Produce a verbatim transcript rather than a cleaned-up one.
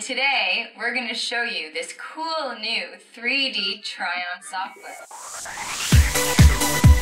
Today, we're going to show you this cool new three D try-on software.